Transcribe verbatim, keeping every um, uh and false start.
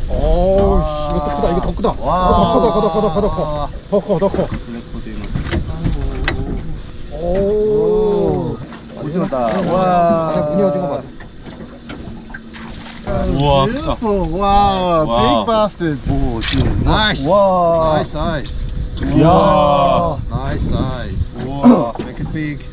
오, 이거 더 크다. 이거 더 크다. 더 커, 더 커, 더 커, 더 커, 더 커. 더 커, 더 커. 오. 오징어다. 와. 아니야, 무늬 오징어 맞아. 우와, 크다. Wow, Wow. big bastard. 오, 지금. Nice. 와. Nice size. 우와. Nice size. 우와. Make it big.